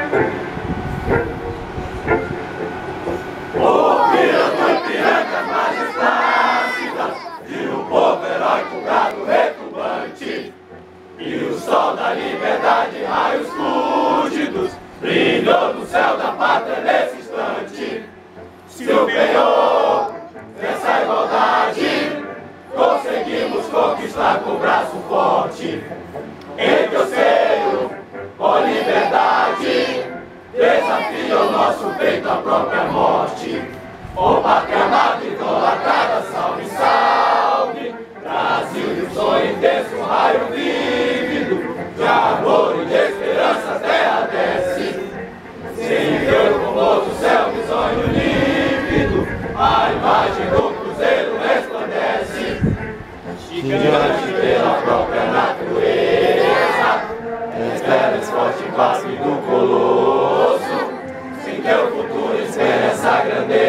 Ouviram do Ipiranga majestáticas e o povo heróico gado retumbante, e o sol da liberdade, raios lúcidos, brilhou no céu da pátria nesse instante. Se o penhor dessa igualdade conseguimos conquistar com o braço forte, em teu seio, ó liberdade, desafia o nosso peito à própria morte. Ó pátria amada, idolatrada, salve, salve, Brasil de um sonho intenso, um raio vívido, de amor e de esperança a terra desce. Sem teu famoso céu, risonho límpido, a imagem do cruzeiro resplandece. Gigante pela própria natureza, espera esse forte passo do colosso. Sem teu futuro espera essa grandeza.